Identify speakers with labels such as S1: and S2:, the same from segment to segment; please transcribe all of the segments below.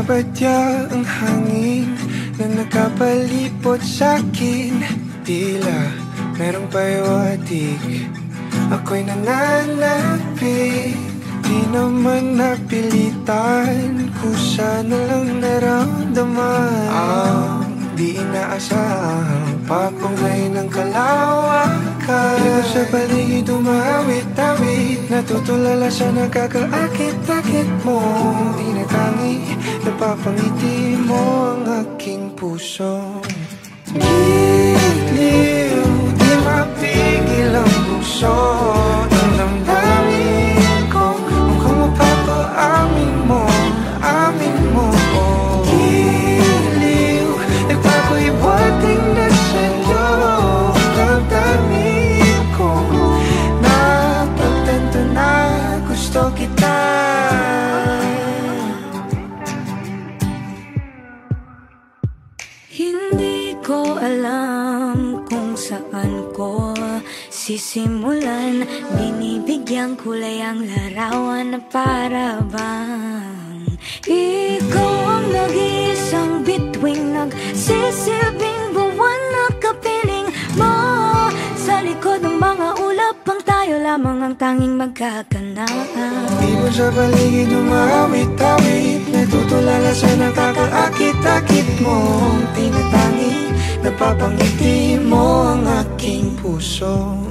S1: Nagpapatya ang hangin na nakapalipot sa'kin. Tila merong pahiwatig, ako'y nananapig. Di naman napilitan, kusa na lang naramdaman ang di inaasahang papunglay ng kalawakan. Di ko sa paligid umawit-awit, natutulala sa nakakaakit-akit mo. Tinatangi, napapangiti mo ang aking puso. Giliw, di mapigil ang puso. Ang damdamin ko, mukhang mapapaamin mo, amin mo. Giliw, nagpapahiwating na sa'yo. Ang damdamin ko, napagtanto na gusto kita.
S2: Hindi ko alam kung saan ko sisimulan. Binibigyan kulay ang larawan na para bang ikaw ang nag-iisang bituing, nagsisilbing buwan na kapiling mo. Sa likod ng mga ulap, ang tayo lamang ang tanging magkakanaan.
S1: Di mo sa paligid umawit-awit, natutulala sa nakakaakit-akit mong tinatangi, napapangiti mo ang aking puso.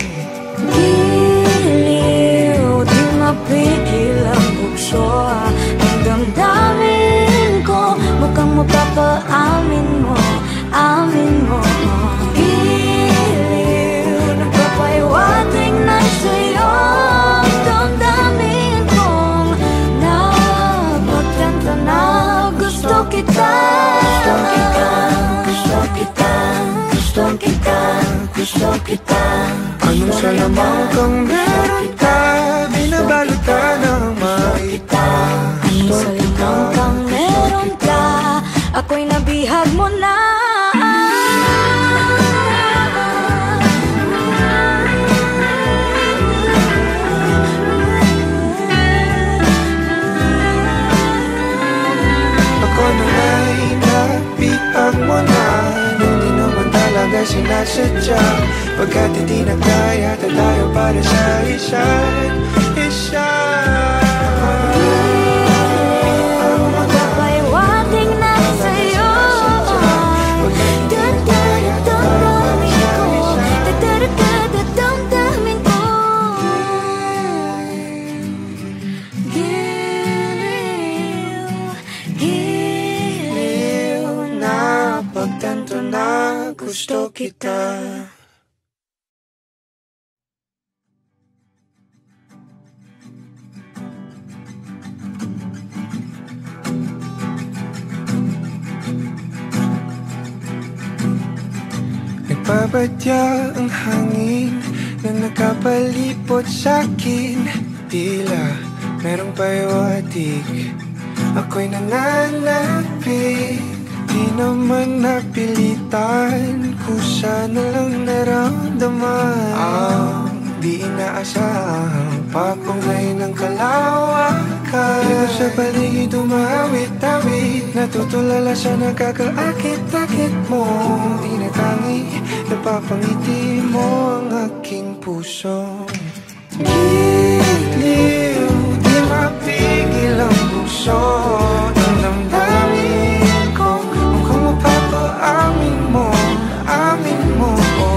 S2: Giliw, di mapigil ang bukso. Ang damdamin ko, mukhang mapapaamin mo, amin mo. Giliw, nagpapahiwatig na sa'yo. Ang damdamin kong napagtanto na gusto kita. Gusto kita, gusto kita, gusto kita.
S1: Anong salamang kang meron ka, binabalot ka ng maita.
S2: Anong salamang kang meron ka, ako'y nabihag mo na.
S1: Ako na ay nabihag mo na, nung di naman talaga sinasadya. Pagkat hindi na kaya tayo para sa isa't isa.
S2: Magpapahiwatig na sa'yo. Damdamin ko, giliw,
S1: napagtanto na gusto kita. Nagpapatya ang hangin na nakapalipot sa'kin. Tila merong pahiwatig, ako'y nananapig. Di naman napilitan, kusa na lang naramdaman ang di inaasahang papunglay ng kalawakan. Di ko sa paligid umawit-awit, natutulala sa nakakaakit-akit mo. Tinatangi, napapangiti mo ang aking puso. Giliw, di mapigil ang puso. Ang damdamin ko, mukhang mapapaamin mo, amin mo.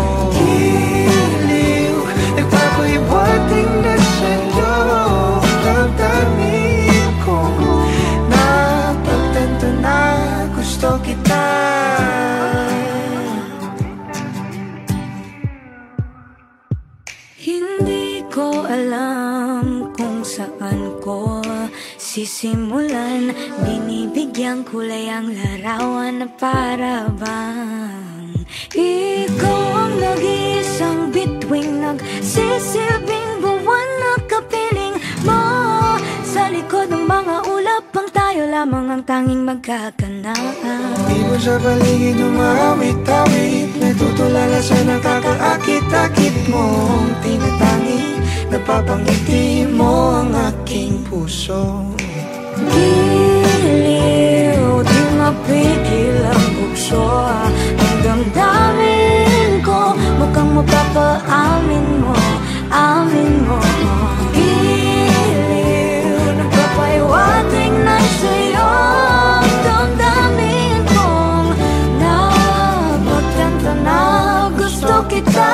S1: Giliw, nagpapahiwatig na sa'yo. Ang damdamin ko, napagtanto na gusto kita.
S2: hindi ko alam kung saan ko sisimulan. Binibigyan kulay ang larawan na para bang ikaw ang nag-iisang bituing, nagsisilbing buwan na kapiling mo. Sa likod ng mga ulap, ang tayo lamang ang tanging magkakanaan.
S1: Di mo sa paligid umawit-awit, natutulala sa nakakaakit-akit mong tinatangi, napapangiti mo ang aking puso.
S2: Giliw, mapigil ang bukso. Ang damdamin ko, mukhang mapapaamin mo, amin mo. Giliw, nagpapaiwating na sa'yo. Ang damdamin kong napagtanto na gusto kita.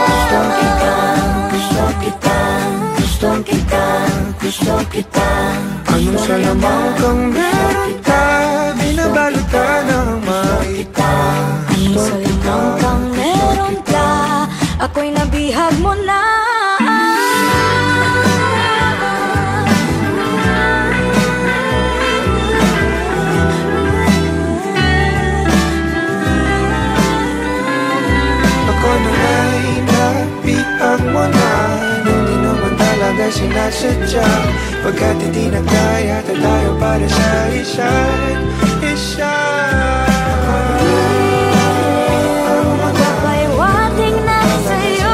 S2: Gusto kita, gusto kita, gusto kita.
S1: Anong salamang kang meron ka, binabalot ka ng maita.
S2: Anong salamang kang meron ka, ako'y nabihag mo na.
S1: Ako na nga'y nabihag mo na, hindi naman talaga sinasadya. Pagkat hindi na kaya, tayo para sa isa't isa.
S2: Magpapaiwating na sa'yo.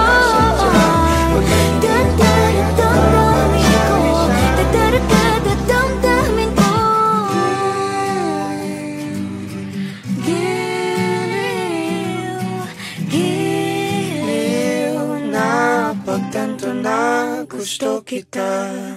S2: Damdamin ko, giliw,
S1: Napagtanto na gusto kita.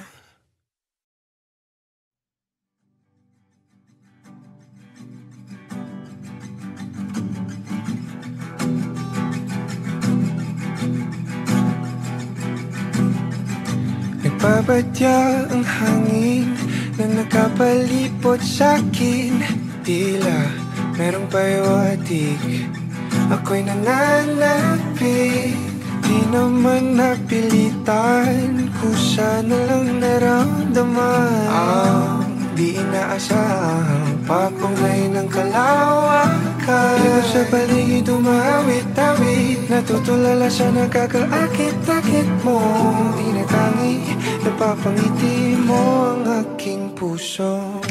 S1: Nagpapatya ang hangin na nakapalipot sa'kin. Tila merong pahiwatig, ako'y nananapig. Di naman napilitan, kusa na lang naramdaman. Ang di inaasahang papunay ng kalawakan. Dito sa paligid umawit-awit, natutulala sa nakakaakit-akit mo. Tinatangi, napapangiti mo ang aking puso.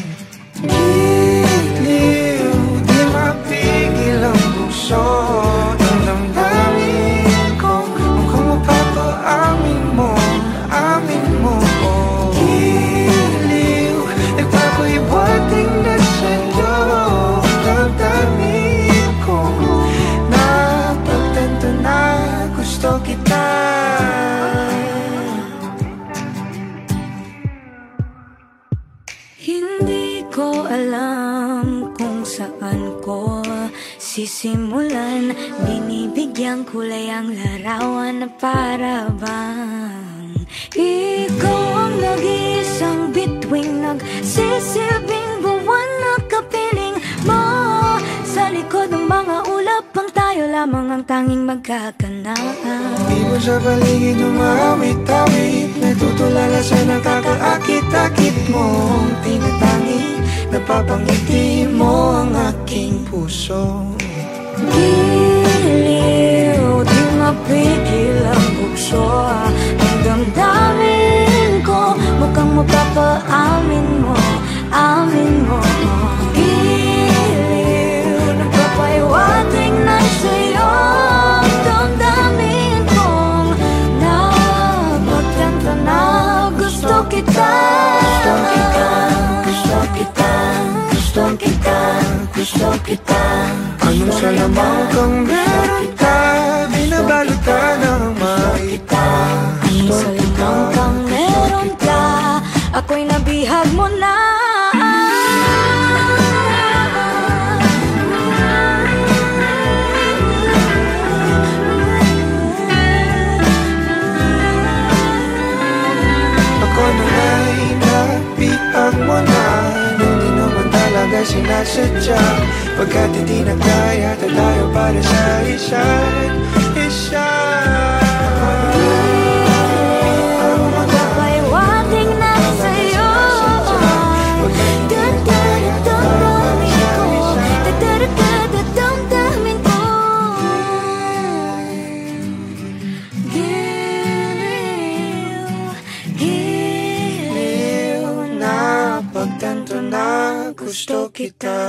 S1: Giliw, di mapigil ang puso. Ang damdamin ko, mukhang mapapaamin mo, amin mo. Giliw, nagpapaiwating na sa'yo. Ang damdamin ko, napagtanto na gusto kita.
S2: hindi ko alam kung saan ko sisimulan. Binibigyang kulay ang larawan na para bang ikaw ang nag-iisang bituing, nagsisilbing buwan na kapiling mo. Sa likod ng mga ulap, ang tayo lamang ang tanging magkakanaan.
S1: Di mo sa paligid umawit-awit, natutulala sa nakakaakit-akit mo. Tinatangi, napapangiti mo ang aking puso.
S2: Giliw, di mapigil ang bukso. Ang damdamin ko, mukhang mapapaamin mo, amin mo. Giliw, nagpapaiwating na sa'yo. Ang damdamin kong napagtanto na gusto kita. Gusto kita, gusto kita, gusto kita.
S1: Anong salamang kang meron ka, binabalot ka ng maita.
S2: Anong salamang kang meron ka, ako'y nabihag mo na.
S1: Ako na nga'y nabihag mo na, hindi naman talaga sinasadya. Pagkat hindi na kaya, tayo para sa isa't isa.
S2: Magpapaiwating na sa'yo. Damdamin ko, giliw,
S1: Napagtanto na gusto kita.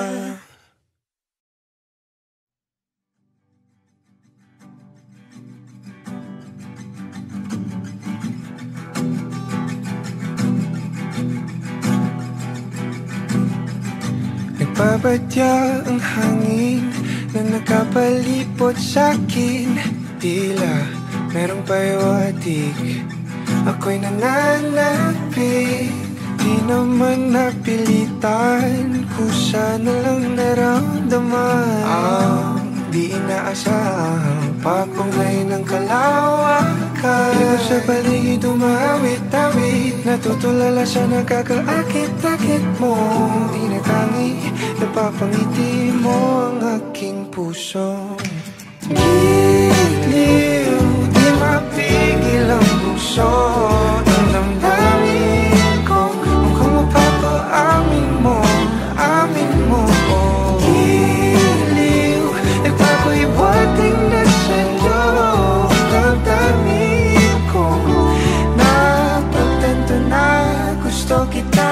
S1: Nagpapatya ang hangin na nakapalipot sa'kin. Tila merong pahiwatig, ako'y nananapig. Di naman napilitan, kusa na lang naramdaman ang di inaasahang pagpunglay ng kalawakan. Dito sa paligid umawit-awit, natutulala sa nakakaakit-akit mo. Di na tangi, napapangiti mo ang aking puso. Giliw, di mapigil ang puso. Ang damdamin ko, mukhang mapapaamin mo, amin mo. Giliw, nagpapahiwating na sa'yo. Damdamin ko, napagtanto na gusto kita.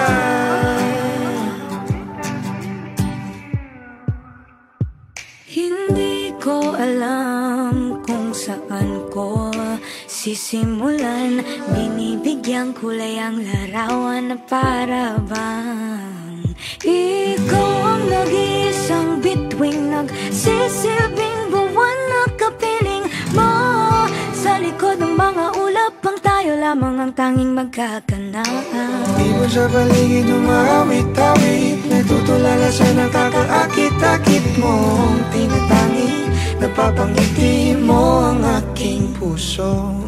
S2: Hindi ko alam kung saan ko sisimulan. Binibigyan kulay ang larawan na para bang ikaw ang nag-iisang bituing, nagsisilbing buwan na kapiling mo. Sa likod ng mga ulap, ang tayo lamang ang tanging magkakanaan.
S1: Di mo sa paligid umawit-awit, natutulala sa nakakaakit-akit mo. Tinatangi, napapangiti mo ang aking puso.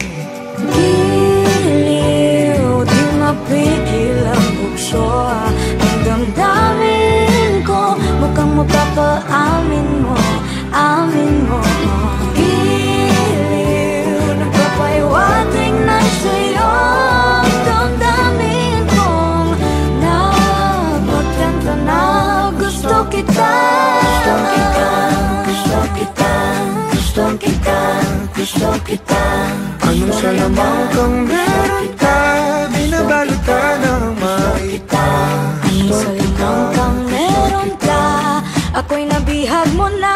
S2: Giliw, di mapigil ang bukso. Ang damdamin ko, mukhang mapapaamin mo, amin mo. Giliw, nagpapahiwating na sa'yo. Ang damdamin kong napagtanto na gusto kita. Gusto kita, gusto kita, gusto kita, gusto kita.
S1: Anong salamang kang meron ka, binabalot ka ng makita.
S2: Anong salamang kang meron ka, ako'y nabihag mo na.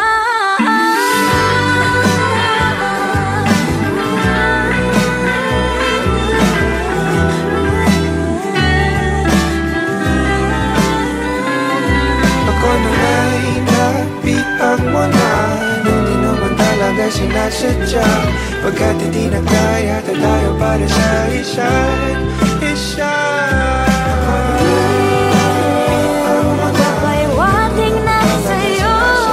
S1: Ako na nga'y nabihag mo na, nung di naman talaga sinasadya. Pagkat hindi na kaya, tayo para sa isa't isa.
S2: Magpapahiwating na sa'yo.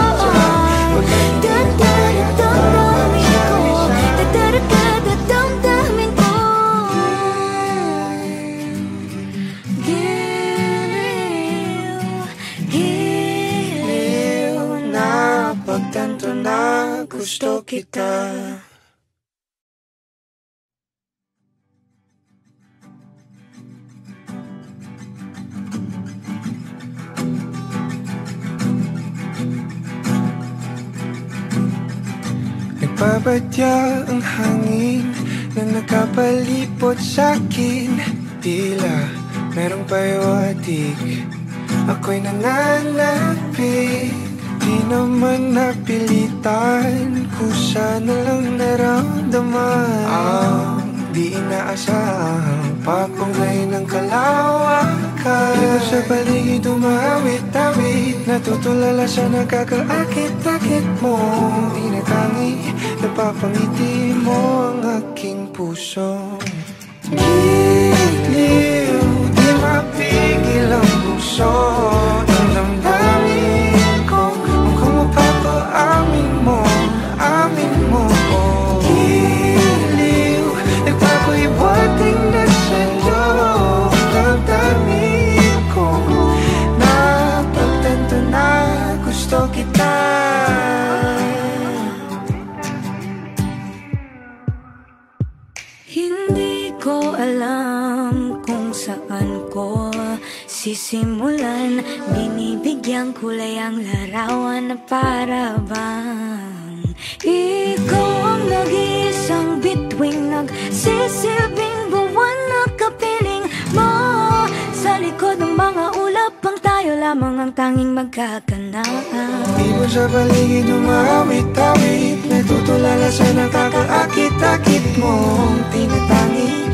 S2: Damdamin ko, Giliw, giliw,
S1: napagtanto na gusto kita. Nagpapatya ang hangin na nakapalipot sa'kin. Tila merong pahiwatig, ako'y nananapig. Di naman napilitan, kusa na lang naramdaman ang di inaasahang pagpunglay ng kalawakan. Dito sa paligid umawit-awit, natutulala sa nakakaakit-akit mo. Di na tangi, napapangiti mo ang aking puso. Giliw, di mapigil ang puso. Ang damdamin ko, mukhang mapapaamin mo, amin mo. Giliw, nagpapahiwating na sa'yo. Damdamin ko, napagtanto na gusto kita.
S2: hindi ko alam kung saan ko sisimulan. Binibigyan kulay ang larawan na para bang ikaw ang nag-iisang bituing, nagsisilbing buwan na kapiling mo. Sa likod ng mga ulap, ang tayo lamang ang tanging magkakanaan.
S1: Di mo sa paligid umawit-awit, natutulala sa nakakaakit-akit mo. Tinatangi,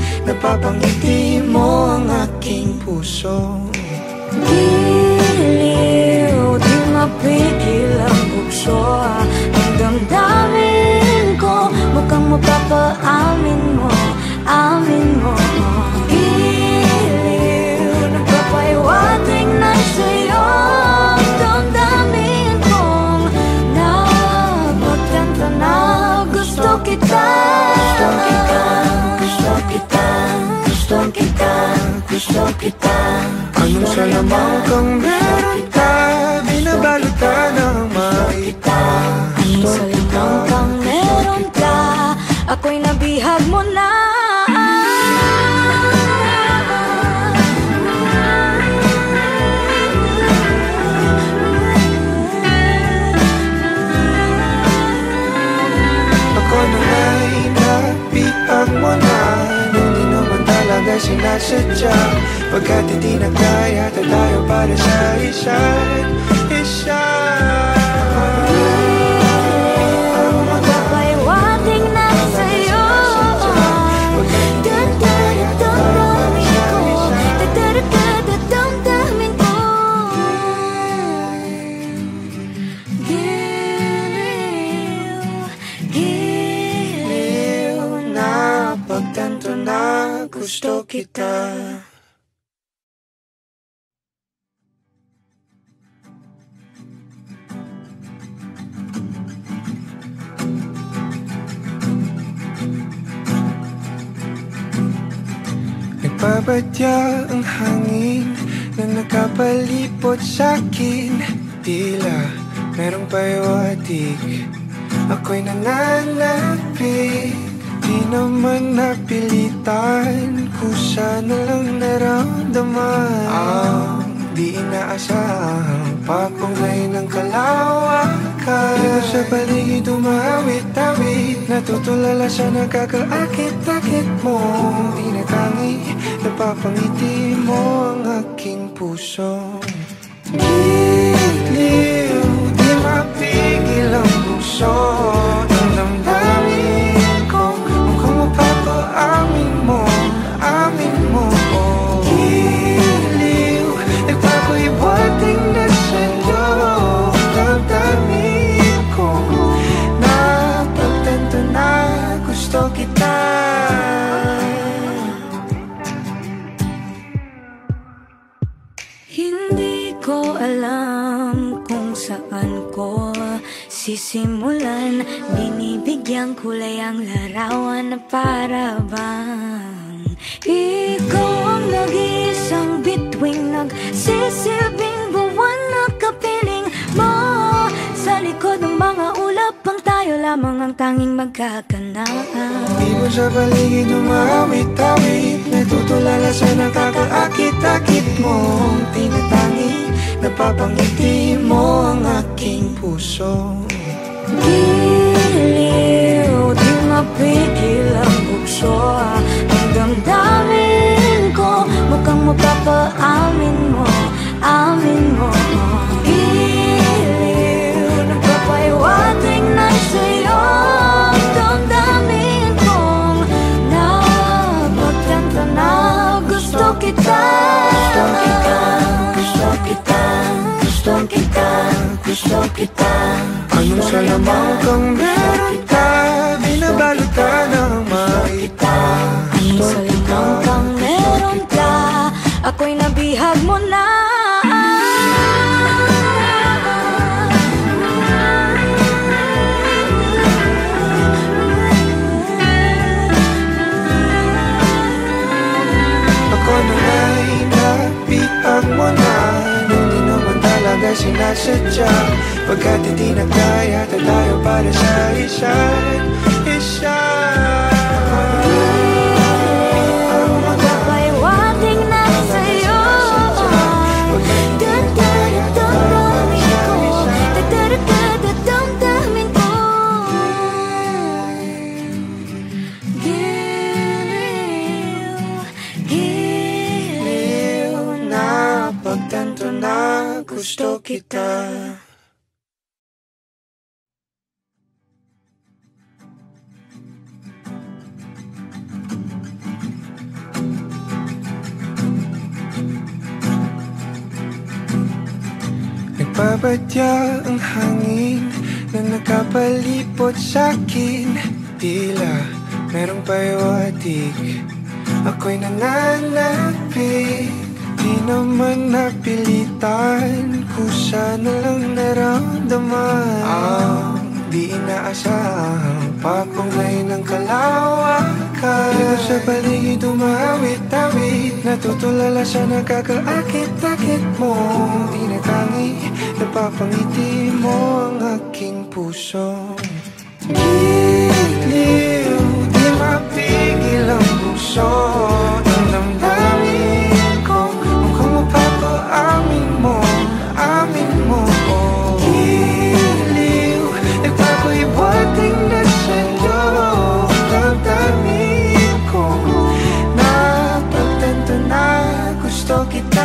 S1: napapangiti mo ang aking puso.
S2: Giliw, mapigil ang bukso. Ang damdamin ko, mukhang mapapaamin mo, amin mo. Giliw, nagpapaiwating na sa'yo. Ang damdamin kong napagtanto na gusto kita. Gusto kita, gusto kita, gusto kita.
S1: Anong salamang kang meron ka, binabalutan ng maita.
S2: Anong salamang kang meron ka, ako'y nabihag mo na.
S1: Ako na nga'y napihag mo na, nung di naman talaga sinasadya. Pagkat hindi na kaya, tayo para sa isa't isa.
S2: Magpapaiwating na sa'yo. Damdamin ko, giliw,
S1: napagtanto na gusto kita. Nagbabadya ang hangin na nakapalipot sa'kin. Tila merong pahiwatig, ako'y nananapig. Di naman napilitan, kusa na lang naramdaman. Ang di inaasahang papunglay ng kalawakan. Di ko sa paligid umawit-awit, natutulala sa nakakaakit-akit mo. Di natangi, napapangiti mo ang aking puso. Giliw, di mapigil ang puso. Ang damdamin ko, mukhang mapapaamin mo, amin mo. Giliw, nagpapahiwating na sa'yo. Ang damdamin ko, napagtanto na gusto kita.
S2: hindi ko alam kung saan ko sisimulan. Binibigyan kulay ang larawan na para bang ikaw ang nag-iisang bituing, nagsisilbing buwan na kapiling mo. Sa likod ng mga ulap, ang tayo lamang ang tanging magkakanaan.
S1: Di mo sa paligid umawit-awit, natutulala sa nakakaakit-akit mong tinatangi. Napapangiti mo ang aking puso.
S2: Giliw, di mapigil ang bukso. Ang damdamin ko, mukhang mapapaamin mo, amin mo. Giliw, nagpapaiwating na sa'yo. Ang damdamin kong napagtanto na gusto kita. Gusto kita, gusto kita, gusto kita.
S1: Anong salamang kang meron ka, binabalutan ng maita.
S2: Anong salamang kang meron ka, ako'y nabihag mo na.
S1: Ako na nga'y napihag mo na, nung di naman talaga sinasadya. Pagkat hindi na kaya, tayo para sa isa't isa.
S2: Magpapaiwating na sa'yo. Damdamin ko, giliw,
S1: Napagtanto na gusto kita. Nagbabadya ang hangin na nakapalipot sa'kin. Tila merong pahiwatig, ako'y nananapig. Di naman napilitan, kusa na lang naramdaman ang di inaasahang papunglay ng kalawakan. Dito sa paligid umawit-awit, natutulala sa nakakaakit-akit mo. Tinatangi, napapangiti mo ang aking puso. Giliw, di mapigil ang puso. Ang damdamin ko, mukhang mapapaamin mo, amin mo. Giliw, nagpapahiwating na sa'yo. Damdamin ko, napagtanto na gusto kita.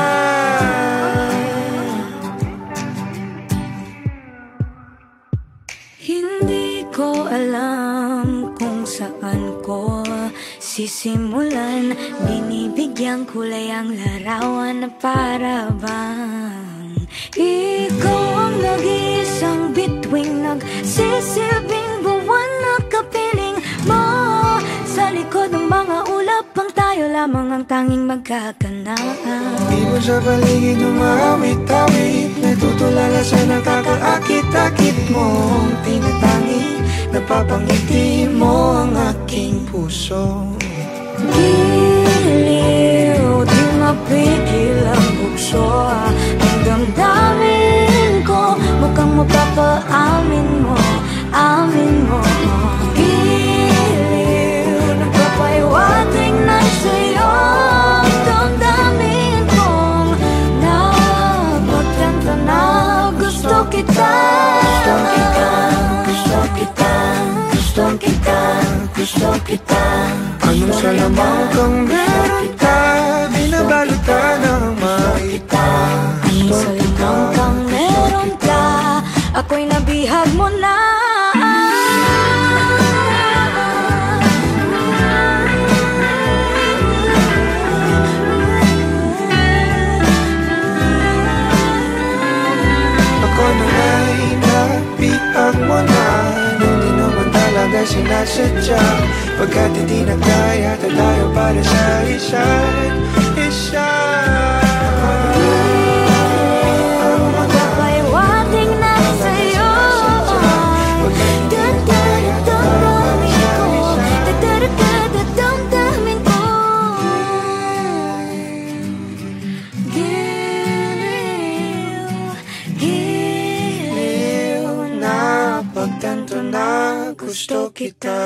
S2: Hindi ko alam kung saan ko sisimulan. Binibigyang kulay ang larawan na para bang ikaw ang nag-iisang bituing, nagsisilbing buwan na kapiling mo. Sa likod ng mga ulap, ang tayo lamang ang tanging magkakanaan.
S1: Di mo sa paligid umawit-awit, natutulala sa nakakaakit-akit mo. Tinatangi, napapangiti mo ang aking puso.
S2: Giliw, di mapigil ang bukso. Ang damdamin ko, mukhang mapapaamin mo, amin mo. Giliw, nagpapahiwating na sa'yo. Ang damdamin kong napagtanto na gusto kita. Gusto kita, gusto kita, gusto kita, gusto kita.
S1: Anong salamang kang meron ka, binabalutan ng maita.
S2: Anong salamang kang meron ka, ako'y nabihag mo na.
S1: Ako na nga'y nabihag mo na, nung di naman talaga sinasadya. Pagkat hindi na kaya, tayo para sa isa't isa.
S2: Magpapahiwating na sa'yo. Damdamin ko, Giliw, giliw,
S1: napagtanto na gusto kita.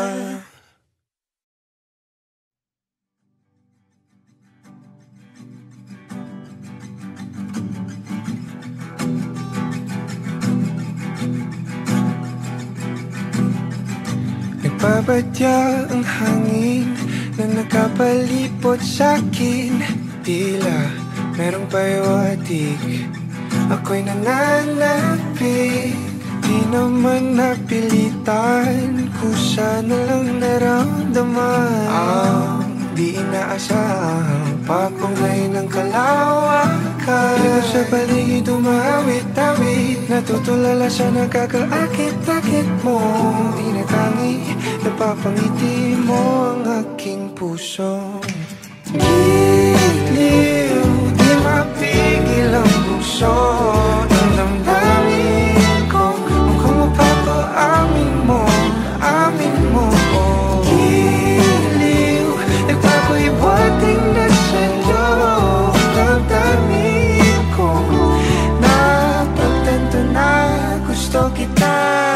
S1: Nagbabadya ang hangin na nakapalipot sa'kin. Tila merong pahiwatig, ako'y nananapig. Di naman napilitan, kusa na lang naramdaman ang di inaasahang papunglay ng kalawakan. Dito sa paligid umawit-awit, natutulala sa nakakaakit-akit mo. Tinatangi, napapangiti mo ang aking puso. Giliw, di mapigil ang puso. Ang damdamin ko, mukhang mapapaamin mo, amin mo. Giliw, nagpapahiwating na sa'yo. Damdamin ko, napagtanto na gusto kita.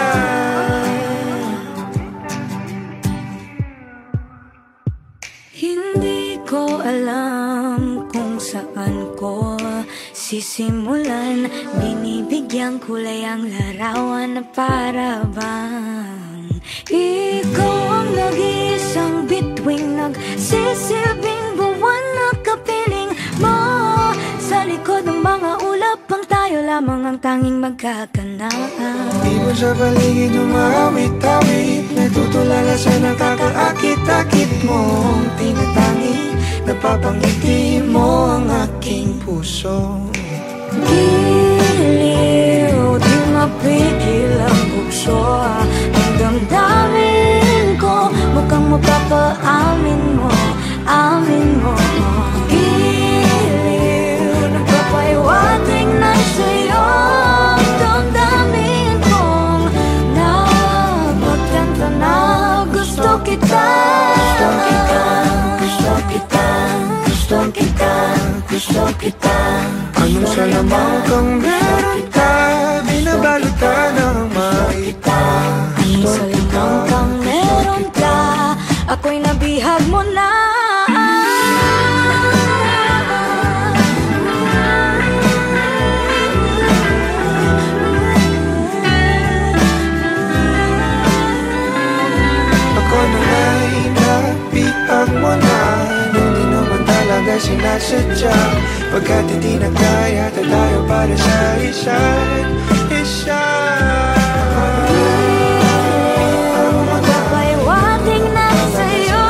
S2: hindi ko alam kung saan ko sisimulan. Binibigyang kulay ang larawan na para bang ikaw ang nag-iisang bituing, nagsisilbing buwan na kapiling mo. Sa likod ng mga ulap, ang tayo lamang ang tanging magkakanaan.
S1: Di mo sa paligid umawit-awit, natutulala sa nakakaakit-akit mo. Tinatangi, napapangiti mo ang aking puso.
S2: Giliw, mapigil ang bukso. Ang damdamin ko, mukhang mapapaamin mo, amin mo. Giliw, nagpapaiwating na sa'yo. Ang damdamin kong napagtanto na gusto kita. Gusto kita, gusto kita, gusto kita.
S1: Anong salamang kang meron ka, binabalot ka ng maita.
S2: Anong salamang kang meron ka, ako'y nabihag mo na.
S1: Ako na nga'y napihag mo na, nung di naman talaga sinasadya. Pagkat hindi na kaya tayo para sa isa't isa.
S2: Magpapaiwating na sa'yo.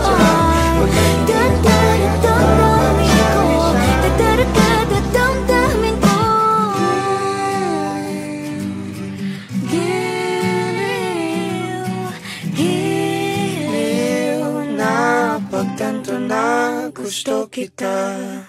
S2: Damdamin ko, giliw,
S1: napagtanto na gusto kita.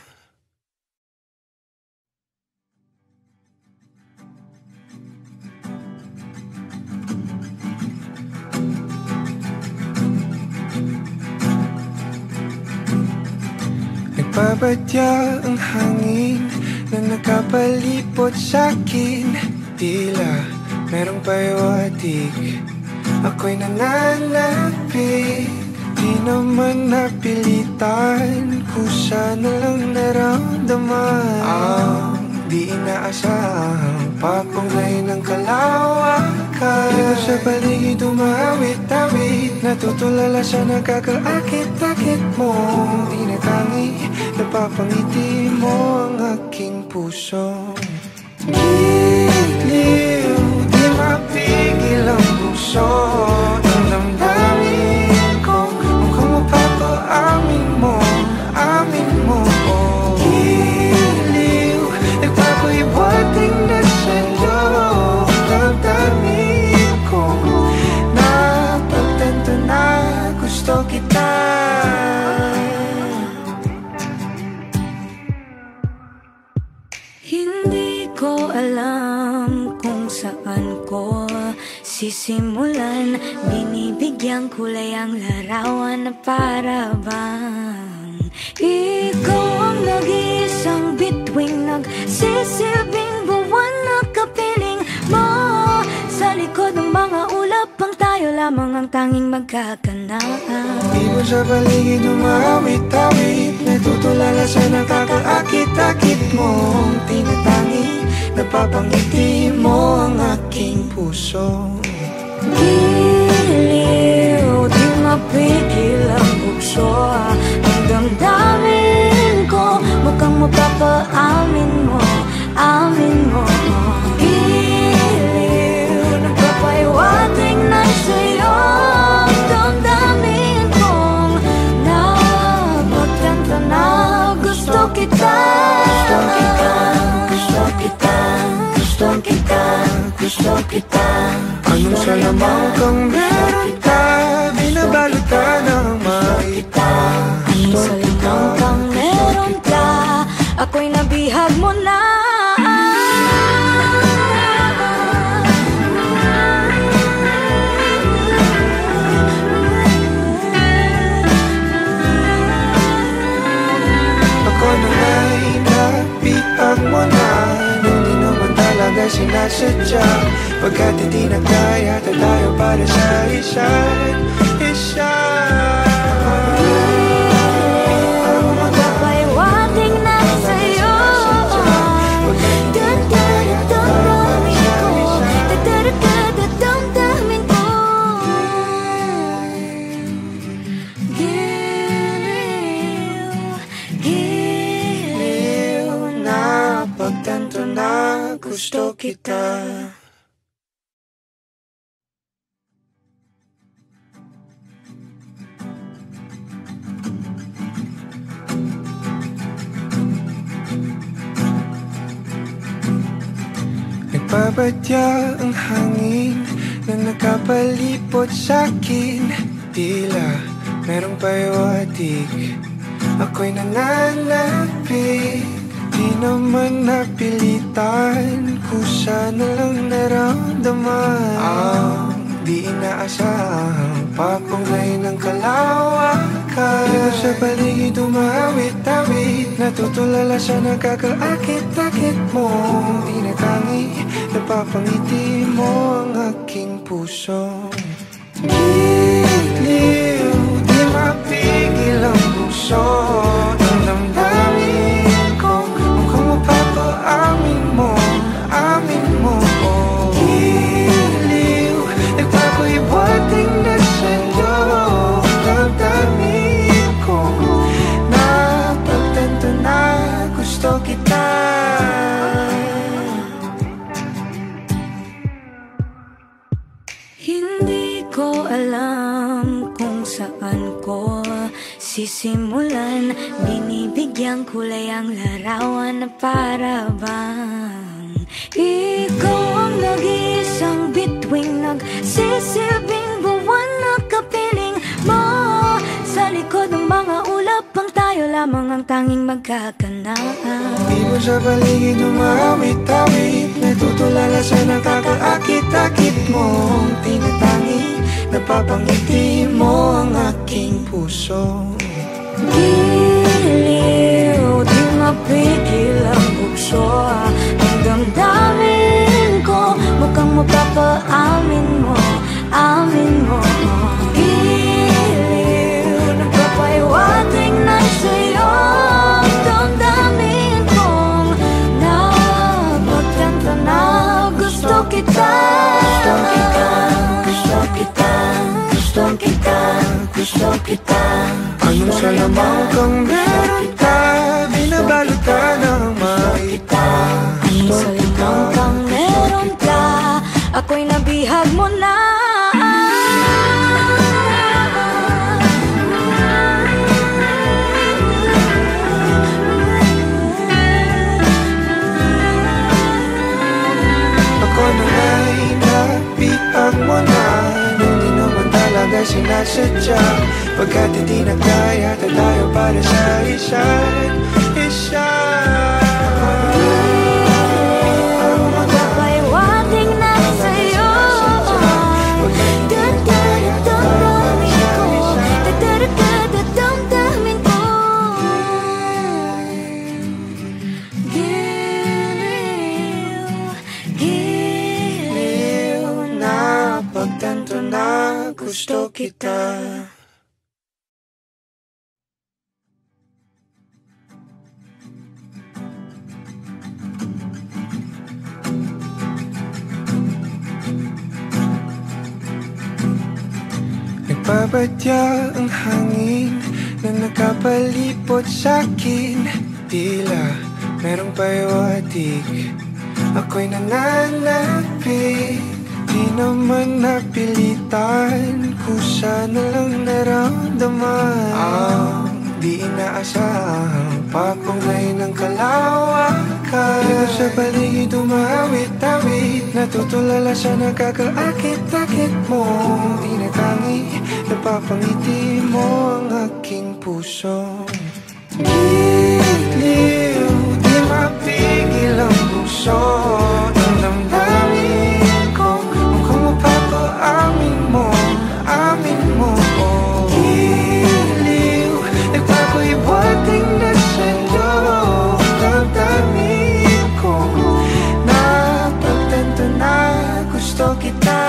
S1: Nagpabadya ang hangin na nakapalipot sa'kin. Tila merong payawatig, ako'y nananapig. Di naman napilitan, kusa na lang naramdaman. Ang di inaasahang papunglay ng kalawakan. Ito sa paligid umawit-awit, natutulala sa nakakaakit-akit mo. Tinatangi, napapangiti mo ang aking puso. Giliw, di mapigil ang puso. Ang damdamin ko, mukhang mapapaamin mo, amin mo. Giliw, nagpapaiwating na sa'yo. Ang damdamin ko, napagtanto na gusto kita.
S2: hindi ko alam kung saan ko sisimulan. Binibigyan kulay ang larawan na para bang ikaw ang nag-iisang bituing, nagsisilbing buwan na kapiling mo. Sa likod ng mga ulap, ang tayo lamang ang tanging magkakanaan.
S1: Di mo sa paligid umawit-awit, natutulala sa nakakaakit-akit mo. Tinatangi, napapangiti mo ang aking puso.
S2: Giliw, di mapigil ang bukso. Ang damdamin ko, mukhang mapapaamin mo, amin mo. Giliw, nagpapaiwating na sa'yo. Ang damdamin kong napagtanto na gusto kita. Gusto kita, gusto kita, gusto kita.
S1: Anong salamang kang meron ka, binabalot ka ng maita.
S2: Anong salamang kang meron ka, ako'y nabihag mo na.
S1: Ako na nga'y napihag mo na, nung di naman talaga sinasadya. Pagkat hindi na kaya tayo para sa isa't isa.
S2: Magpapaiwating na sa'yo. Damdamin ko, giliw,
S1: Napagtanto na gusto kita. Nagbabadya ang hangin na nakapalipot sa'kin. Tila merong pahiwatig, ako'y nananapit. Di naman napilitan, kusa na lang naramdaman ang di inaasahang papunglay ng kalawakan. Dito sa paligid umawit-awit, natutulala sa nakakaakit-akit mo. Tinatangi, napapangiti mo ang aking puso. Giliw, di mapigil ang puso ng damdamin ko. Mukhang mapapaamin mo, amin mo. Giliw, nagpapahiwating na sa'yo ang damdamin ko. Napagtanto na gusto kita.
S2: Hindi ko alam kung saan ko sisimulan. Binibigyan kulay ang larawan na para bang ikaw ang nag-iisang bituing, nagsisilbing buwan na kapiling mo. Sa likod ng mga ulap ang tayo lamang ang tanging magkakanaan.
S1: Di mo sa paligid umawit-awit, natutulala sa nakakaakit-akit mo. Tinatangi, napapangiti mo ang aking puso.
S2: Giliw, di mapigil ang bukso ng damdamin ko. Mukhang mapapaamin mo, amin mo. Giliw, nagpapahiwating na sa'yo ang damdamin kong napagtanto na gusto kita. Gusto kita, gusto kita, gusto kita.
S1: Anong salamang kang meron ka, binabalutan ng maita.
S2: Anong salamang kang meron ka, ako'y nabihag mo na.
S1: Ako na ay napihag mo na, nung di naman talaga sinasadya. Pagkat hindi na kaya, tayo para sa isa't isa.
S2: Magpapahiwating na sa'yo damdamin ko. Giliw,
S1: napagtanto na gusto kita. Nagbabadya ang hangin na nakapalipot sa'kin. Tila merong pahiwatig, ako'y nananapit. Di naman napilitan, kusa na lang naramdaman ang di inaasahang papunglay ng kalawakan. Dito sa paligid umawit-awit, natutulala sa nakakaakit-akit mo. Tinatangi, napapangiti mo ang aking puso. Giliw, di mapigil ang puso ng damdamin ko. Mukhang mapapaamin mo, amin mo. Giliw, nagpapahiwating na sa'yo ang damdamin ko. Napagtanto na gusto kita.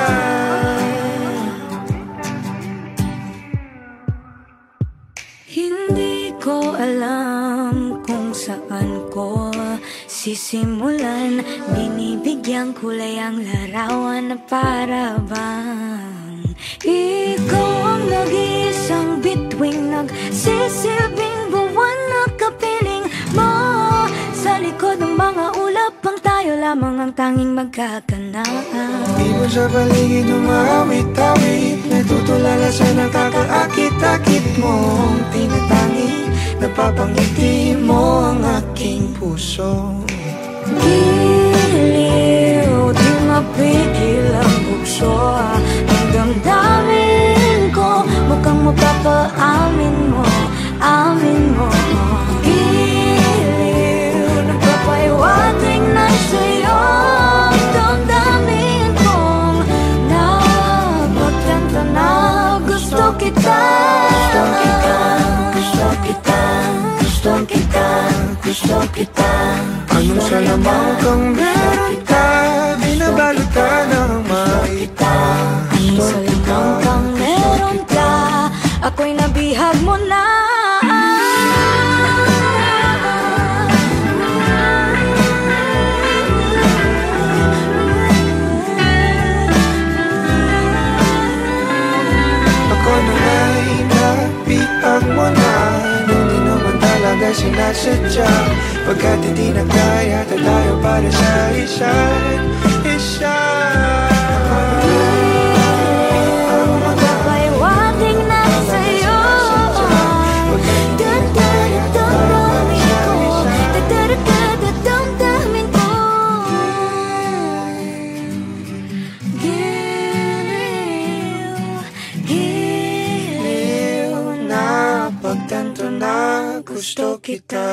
S2: hindi ko alam kung saan ko sisimulan. Binibigyan kulay ang larawan na para bang ikaw ang nag-iisang bituing, nagsisilbing buwan na kapiling mo. Sa likod ng mga ulap ang tayo lamang ang tanging magkakanaan.
S1: Di mo sa paligid umawit-awit, natutulala sa nakakaakit-akit mo. Tinatangi, napapangiti mo ang aking puso.
S2: Giliw, mapigil ang bugso ng damdamin ko. Mukhang mapapaamin mo, amin mo. Giliw, nagpapahiwating na sa'yo ang damdamin kong napagtanto na gusto kita. Gusto kita, gusto kita, gusto kita.
S1: Anong salamang kang meron ka, binabalot ka ng maita.
S2: Anong salamang kang meron ka, ako'y nabihag mo na.
S1: Ako na nga'y nabihag mo na, hindi naman talaga sinasadya. Pagkat hindi na kaya, tayo para sa isa't isa.
S2: Magpapahiwating na sa'yo damdamin ko. Giliw,
S1: napagtanto na gusto kita.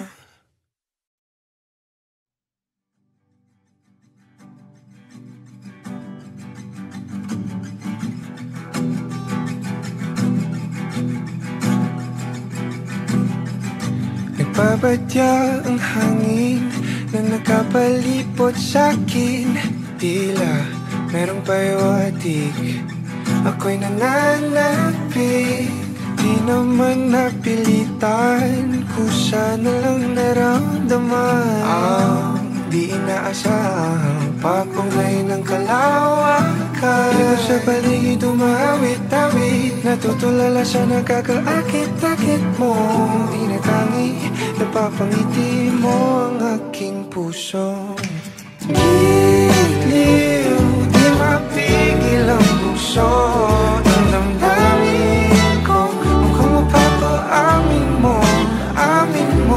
S1: Nagpabadya ang hangin na nakapalipot sa'kin. Tila merong pahiwatig, ako'y nananapig. Di naman napilitan, kusa na lang naramdaman. Di inaasahang pag-ungay ng kalawakan. Dito sa paligid umawit-awit, natutulala sa nakakaakit-akit mo. Tinatangi, napapangiti mo ang aking puso. Giliw, di mapigil ang puso ng damdamin ko. Mukhang mapapaamin mo, amin mo.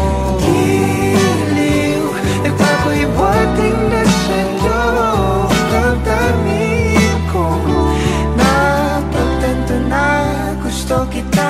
S1: Giliw, nagpapahiwating na sa'yo ang damdamin ko. Napagtanto na gusto kita.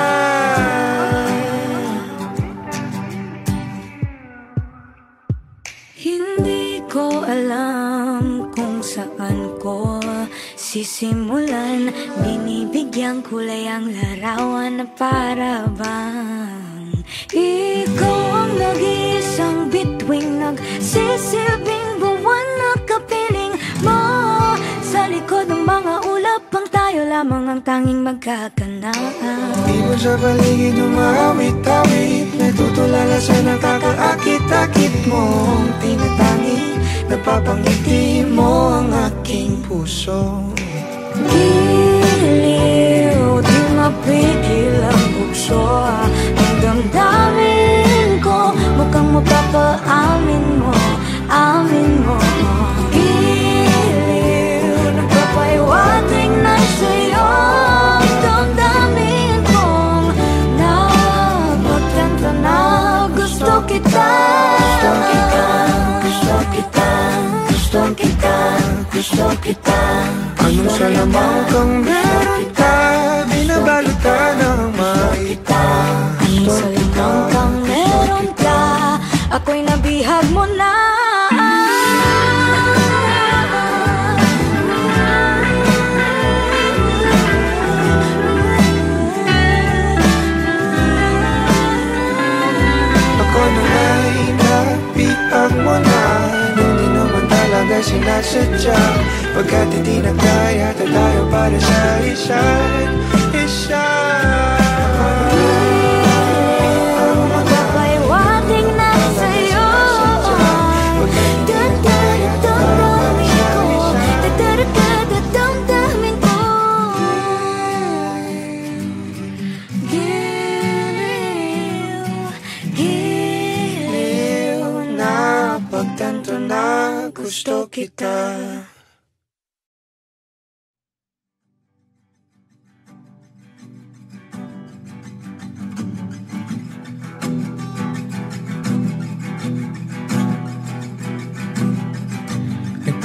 S2: hindi ko alam kung saan ko sisimulan. Binibigyang kulay ang larawan na para bang ikaw ang nag-iisang bituing, nagsisilbing buwan na kapiling mo. Sa likod ng mga ulap, ang tayo lamang ang tanging magkakanaan.
S1: Di mo sa paligid umawit-awit, natutulala sa nakakaakit-akit mong tinatangi. Napapangiti mo ang aking puso.
S2: Giliw, di mapigil ang bugso ng damdamin ko. Mukhang mapapaamin mo, amin mo. Giliw, nagpapahiwating na sa'yo ang damdamin kong napagtanto na gusto kita. Gusto kita, gusto kita, gusto kita.
S1: Anong salamang kang meron ka, binabalot ka ng maita.
S2: Anong salamang kang meron ka, ako'y nabihag mo na.
S1: Ako na nga'y nabihag mo na, hindi naman talaga sinasadya. Pagkat hindi na kaya, tayo para sa isa't isa.
S2: Magpapahiwating na sa'yo damdamin ko. Giliw,
S1: napagtanto na gusto kita.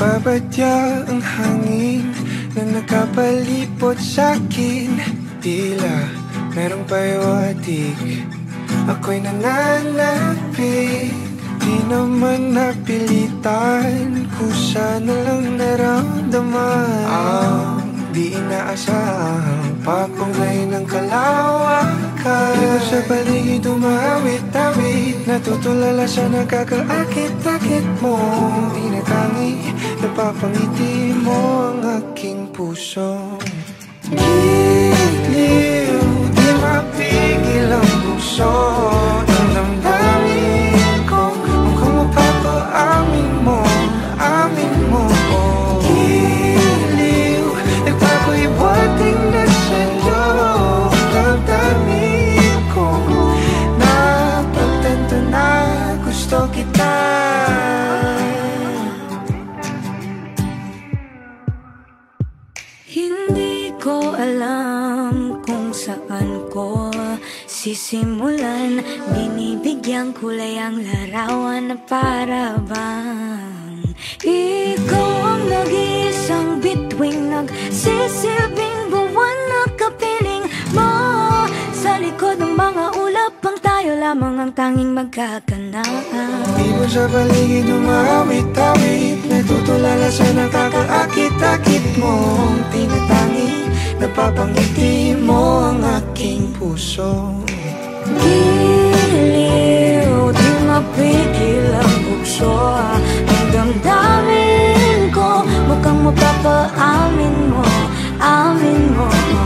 S1: Nagbabadya ang hangin na nakapalipot sa'kin. Tila merong pahiwatig, ako'y nananapig. Di naman napilitan, kusa na lang naramdaman ang di inaasahang papunglay ng kalawakan. Di ko sa paligid umawit-awit, natutulala sa nakakaakit-akit mo. Tinatangi, napapangiti mo ang aking puso. Giliw, di mapigil ang puso ng damdamin ko. Kung mapapaamin mo, amin mo. Giliw, nagpako'y buhating na sa'yo. Damdamin ko, napagtanto na gusto kita.
S2: Hindi ko alam kung saan ko sisimulan. Binibigyan kulay ang larawan na para bang ikaw ang nag-iisang bituing, nagsisilbing buwan na kapiling mo. Sa likod ng mga ulap, ang tayo lamang ang tanging magkakanaan.
S1: Di mo sa paligid umawit-awit, natutulala sa nakakaakit-akit mong tinatangi, napapangiti mo ang aking puso.
S2: Giliw, di mapigil ang bukso ng damdamin ko. Mukhang mapapaamin mo, amin mo.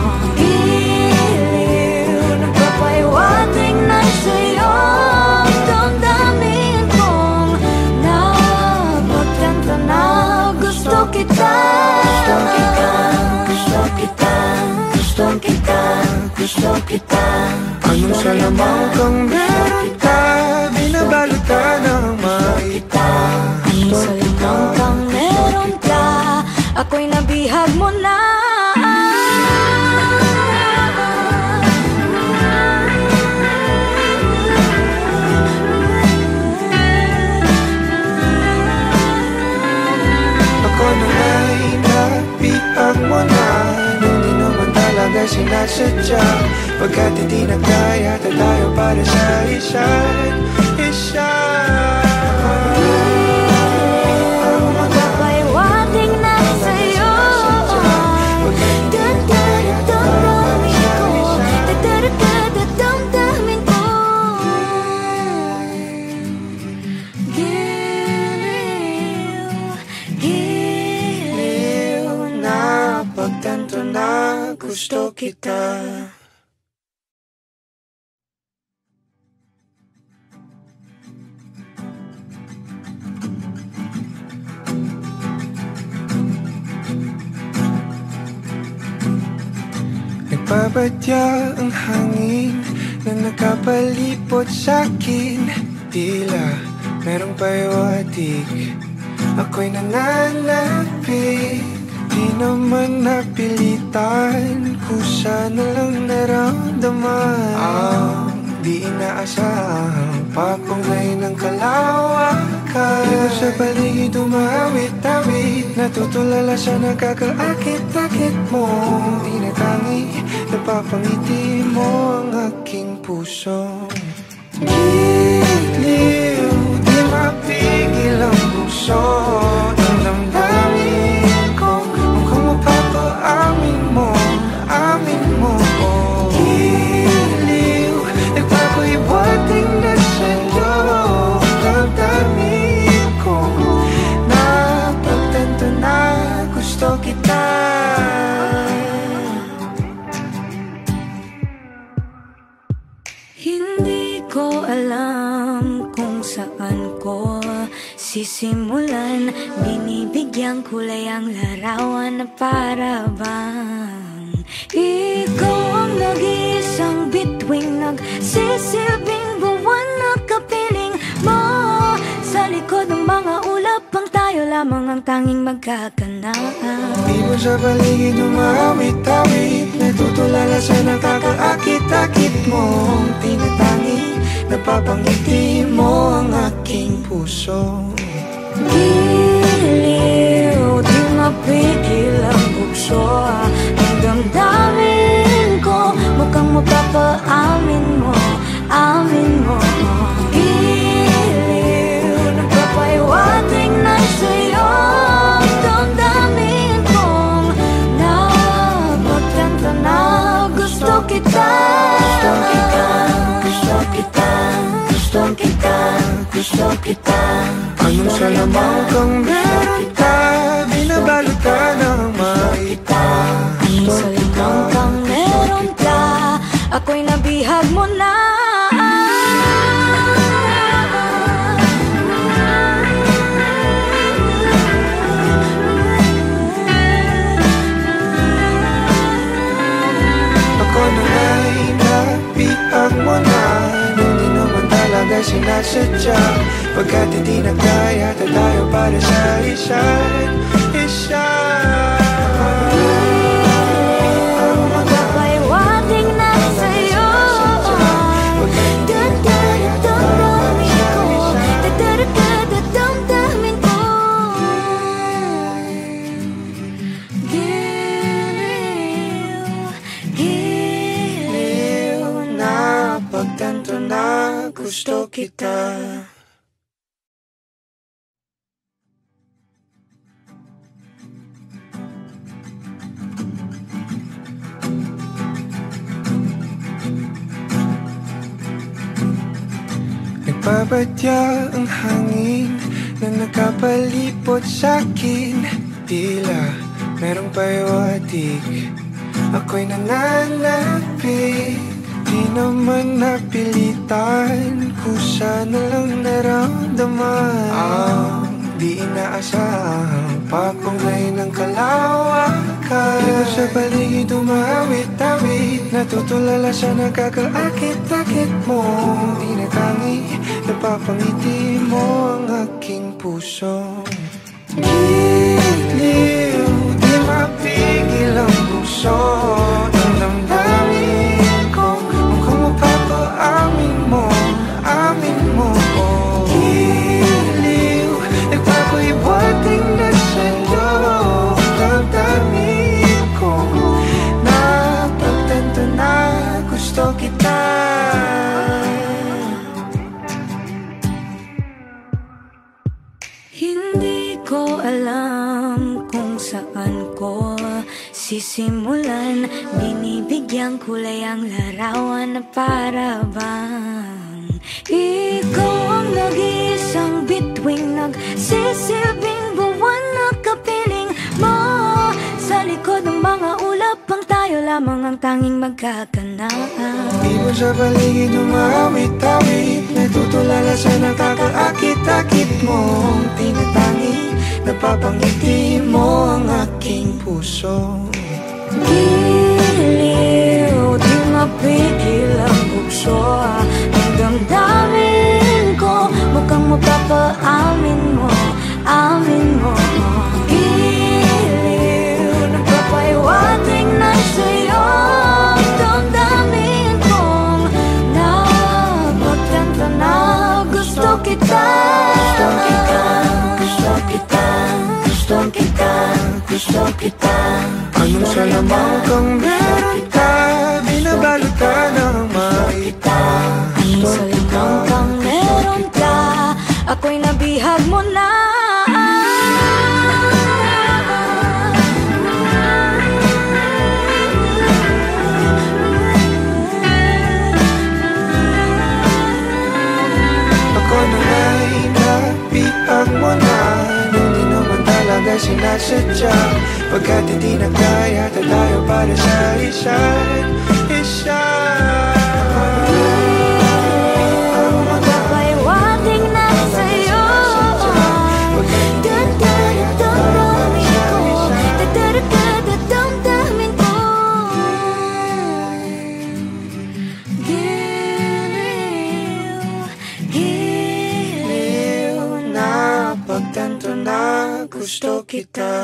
S2: Giliw, nagpapaiwating na sa'yo ang damdamin kong napagtanto na gusto kita. Gusto kita, gusto kita, gusto kita, gusto kita.
S1: Anong salamang kang meron ka, binabalot ka ng maita.
S2: Anong salamang kang meron ka, ako'y nabihag mo na.
S1: Ako na ay napihag mo na, nung di naman talaga sinasadya. Pagkat hindi na kaya, tayo para sa isa't isa.
S2: Magpapaiwating na sa'yo damdamin ko. Giliw,
S1: napagtanto na gusto kita. Nagbabadya ang hangin na nakapalipot sa'kin. Tila merong pahiwatig, ako'y nananapig. Di naman napilitan, kusa na lang naramdaman ang di inaasahang papunglay ng kalawakan. Di ko sa paligid umawit-awit, natutulala sa nakakaakit-akit mo. Tinatangi, napapangiti mo ang aking puso. Giliw, di mapigil ang puso ng damdamin ko. Kung mapapaamin mo, amin mo. Giliw, nagpako'y buhating na sa'yo. Damdamin ko, napagtanto na gusto kita.
S2: hindi ko alam kung saan ko sisimulan. Binibigyan kulay ang larawan na para bang ikaw ang nag-iisang bituing, nagsisilbing buwan na kapiling mo. Sa likod ng mga ulap, ang tayo lamang ang tanging magkakanaan.
S1: Di mo sa paligid umawit-awit, natutulala sa nakakaakit-akit mong tinatangi, napapangiti mo ang aking puso.
S2: Giliw, mapigil ang bukso. Ang damdamin ko, mukhang mapapaamin mo, amin mo. Giliw, nagpapaiwating na sa'yo. Ang damdamin kong napagtanto na gusto kita. Gusto kita, gusto kita, gusto kita.
S1: Anong salamang kang meron ka, binabalot ka ng maita.
S2: Anong salamang kang meron ka, ako'y nabihag mo na.
S1: Ako na nga'y nabihag mo na, nung di naman talaga sinasadya. Pagkat hindi na kaya, tayo para sa isa't isa.
S2: Magpapaiwating na sa'yo. Damdamin ko, damdamin ko. Giliw,
S1: Napagtanto na gusto kita. Nagbabadya ang hangin na nakapalipot sa'kin. Tila merong pahiwatig, ako'y nananapig. Di naman napilitan, kusa na lang naramdaman. Ang di inaasahang papunglay ng kalawakan. Di ko sa paligid umawit-awit, natutulala sa nakakaakit-akit mo. Tinatangi, napapangiti mo ang aking puso. Giliw, di mapigil ang puso. Ang damdamin ko, mukhang mapapaamin mo, amin mo. Giliw, nagpapahiwating na sa'yo. Ang damdamin ko, napagtanto na gusto kita.
S2: hindi ko alam kung saan ko sisimulan. Binibigyan kulay ang larawan na para bang ikaw ang nag-iisang bituing, nagsisilbing buwan na kapiling mo. Sa likod ng mga ulap, ang tayo lamang ang tanging magkakanaan.
S1: Di mo sa paligid umawit-awit, natutulala sa nakakaakit-akit mo. Tinatangi, napapangiti mo ang aking puso.
S2: Giliw, di mapigil ang bukso. Ang damdamin ko, mukhang mapapaamin mo, amin mo. Giliw, nagpapaiwating na sa'yo. Ang damdamin kong napagtanto na gusto kita. Gusto kita, gusto kita, gusto kita.
S1: Anong salamang kang meron ka, binabalot ka ng maita.
S2: Anong salamang kang meron ka, ako'y nabihag mo na.
S1: Ako na nga'y nabihag mo na, nung di naman talaga sinasadya. Pagkat hindi na kaya, tayo para sa isa't isa.
S2: Magpapaiwating na sa'yo. Damdamin ko, damdamin ko. Giliw,
S1: Napagtanto na gusto kita.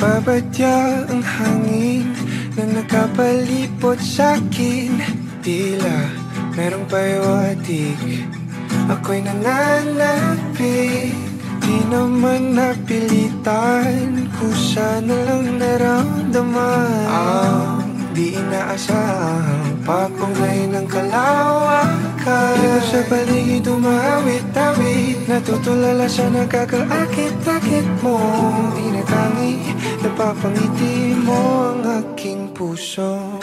S1: Nagbabadya ang hangin na nakapalipot sa'kin. Tila merong pahiwatig, ako'y nananapig. Di naman napilitan, kusa na lang naramdaman ang di inaasahang papunglay ng kalawakan. Di ko sa paligid umawit-awit, natutulala sa nakakaakit-akit mo. Tinatangi, napapangiti mo ang aking puso.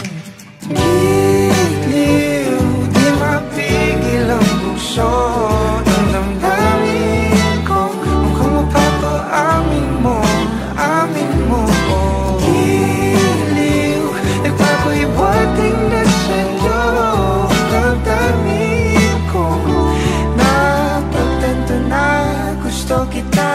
S1: Giliw, di mapigil ang puso. Ang damdamin ko, mukhang mapapaamin mo, amin mo. Giliw, nagpapahiwating na sa'yo. Ang damdamin ko, napagtanto na gusto kita.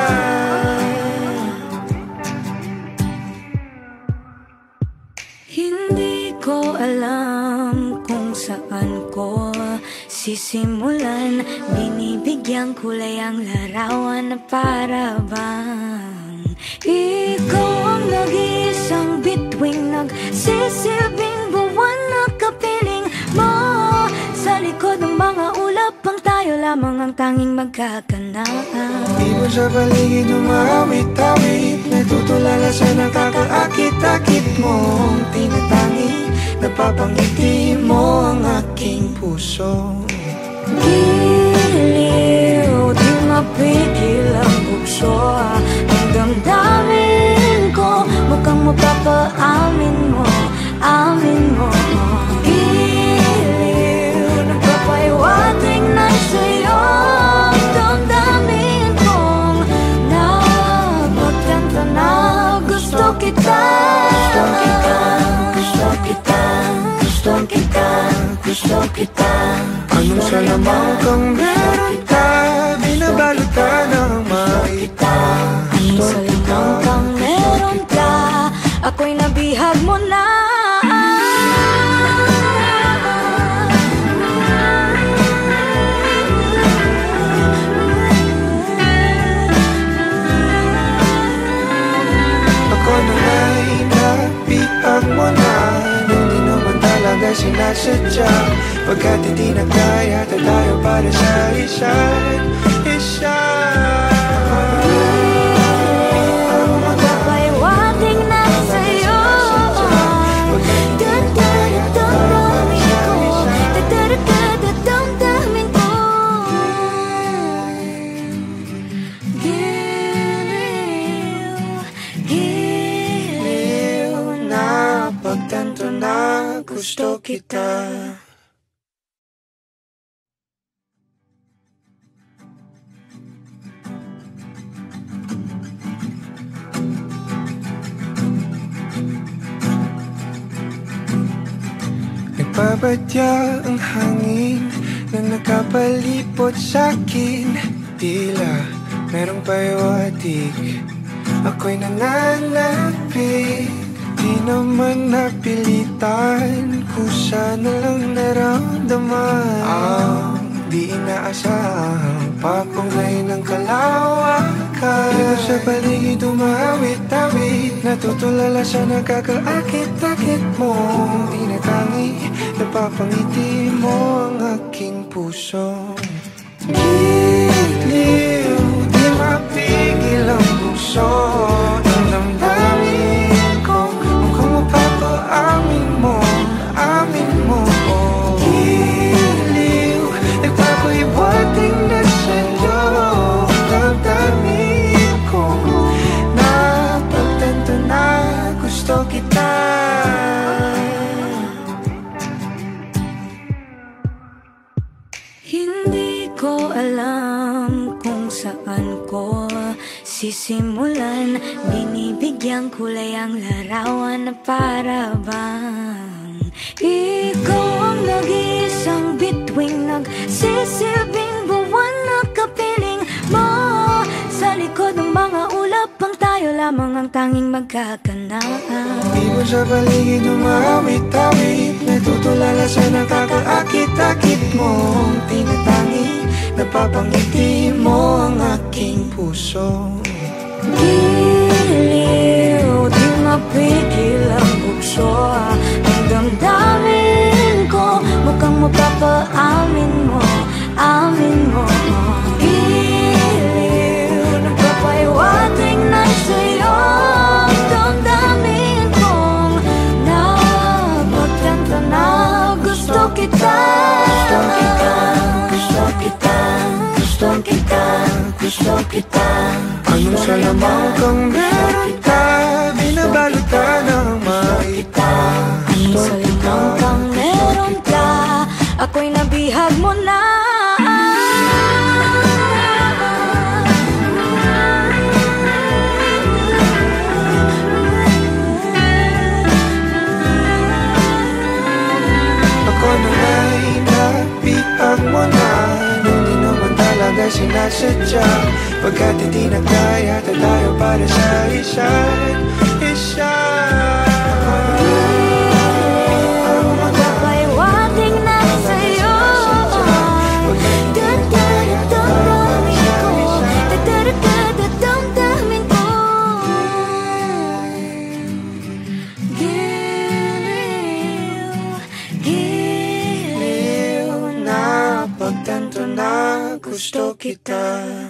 S2: Hindi ko alam kung saan ko sisimulan. Binibigyan kulay ang larawan na para bang ikaw ang nag-iisang bituing, nagsisilbing buwan na kapiling mo. Sa likod ng mga ulap, ang tayo lamang ang tanging magkakanaan.
S1: Di mo sa paligid umawit-awit, natutulala sa nakakaakit-akit mo. Tinatangi, napapangiti mo ang aking puso.
S2: Giliw, di mapigil ang bukso. Ang damdamin ko, mukhang mapapaamin mo, amin mo. Giliw, nagpapahiwating na sa'yo. Ang damdamin kong napagtanto na gusto kita. Gusto kita, gusto kita, gusto kita, gusto kita.
S1: Anong salamang kang meron ka, binabalot ka ng maita.
S2: Anong salamang kang meron ka, ako'y nabihag mo na.
S1: Ako na nga'y nabihag mo na, hindi naman talaga sinasadya. Pagkat hindi na kaya, tayo para sa isa't isa.
S2: Magpapahiwating na sa'yo. Damdamin ko, Giliw, giliw,
S1: napagtanto na gusto kita. Nagbabadya ang hangin na nakapalipot sa'kin. Tila merong pahiwatig, ako'y nananapig. Di naman napilitan, kusa na lang naramdaman ang di inaasahang papunglay ng kalawakan. Di ko sa paligid umawit-awit, natutulala sa nakakaakit-akit mo. Tinatangi, napapangiti mo ang aking puso. Giliw, di mapigil ang puso. Ang damdamin ko, mukhang mapapaamin mo, amin mo. Giliw, nagpapahiwating na sa'yo. Ang damdamin ko, napagtanto na gusto kita.
S2: hindi ko alam kung saan ko sisimulan. Binibigyan kulay ang larawan na para bang ikaw ang nag-iisang bituing, nagsisilbing buwan na kapiling mo. Sa likod ng mga ulap, ang tayo lamang ang tanging magkakanaan.
S1: Di mo sa paligid umawit-awit, natutulala sa nakakaakit-akit mo. Tinatangi, napapangiti mo ang aking puso.
S2: Giliw, mapigil ang bukso. Ang damdamin ko, mukhang mapapaamin mo, amin mo. Giliw, nagpapaiwating na sa'yo. Ang damdamin kong napagtanto na gusto kita. Gusto kita, gusto kita, gusto kita.
S1: Anong salamang kang meron ka, binabalutan ng maita.
S2: Anong salamang kang meron ka, ako'y nabihag mo na.
S1: Ako na nga'y napihag mo na, nung di naman talaga sinasadya. Pagkat hindi na kaya, tayo para sa isa't isa.
S2: Magpapaiwating na sa'yo. Damdamin ko, giliw,
S1: napagtanto na gusto kita.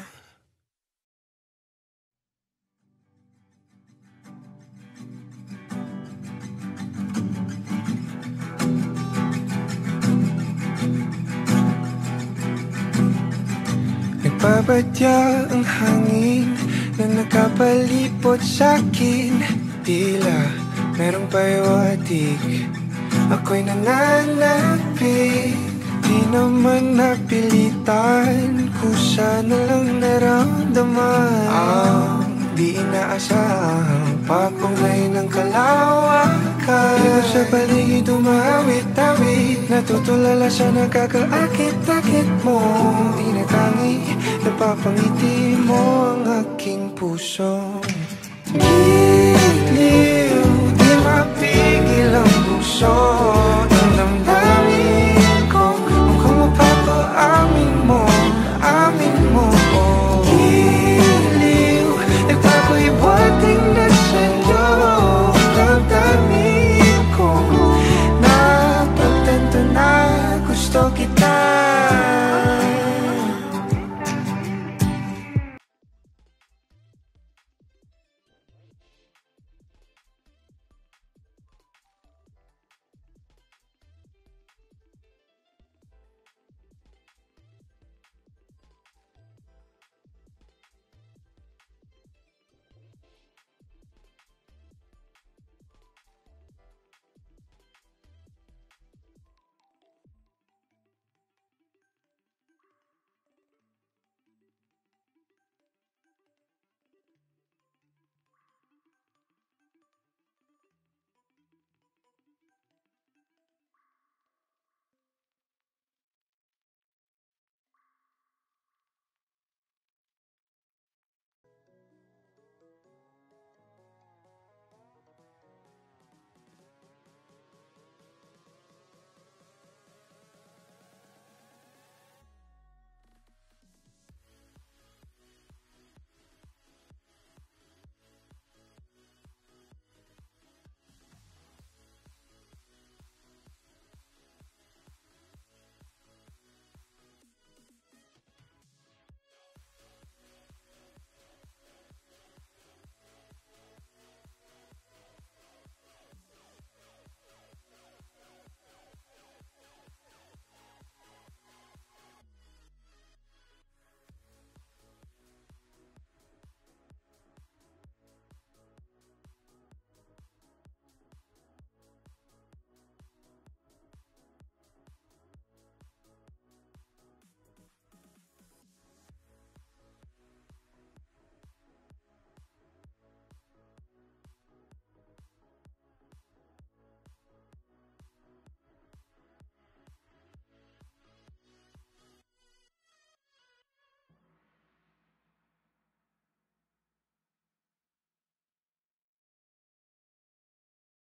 S1: Nagpabadya ang hangin na nakapalipot sa'kin. Tila merong pahiwatig, ako'y nananapig. Di naman napilitan, kusa na lang naramdaman. Ang di inaasahang pagpunglay ng kalawakan. Dito sa paligid umawit-awit, natutulala sa nakakaakit-akit mo. Di na tangi, napapangiti mo ang aking puso. Gitli